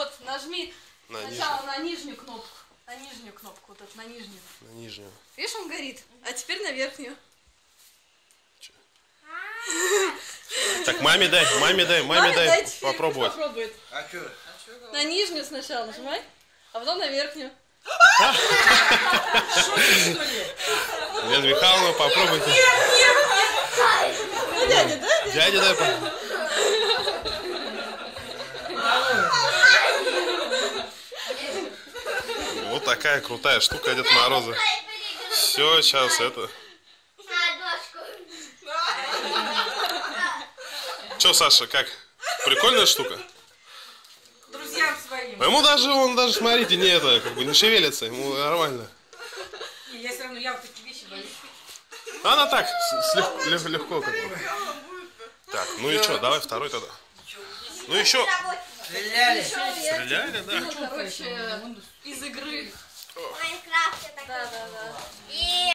Вот, нажми сначала на нижнюю кнопку. На нижнюю кнопку, вот эту, на нижнюю. На нижнюю. Видишь, он горит. А теперь на верхнюю. Так, маме дай, попробовать. Попробует. На нижнюю сначала нажимай, а потом на верхнюю. Лена Михайловна, попробуйте. Ну, дядя, да? Дядя, дай. Вот такая крутая штука Деда Мороза. Все, сейчас это. Че, Саша, как? Прикольная штука? Друзьям своим. Ему он даже, смотрите, не шевелится, ему нормально. Я все равно, я вот такие вещи боюсь. Она так, легко как бы. Так, ну и что, давай второй тогда. Ну еще. Стреляли. Стреляли, да? Ну, короче, из игры. Майнкрафте такой. Да. И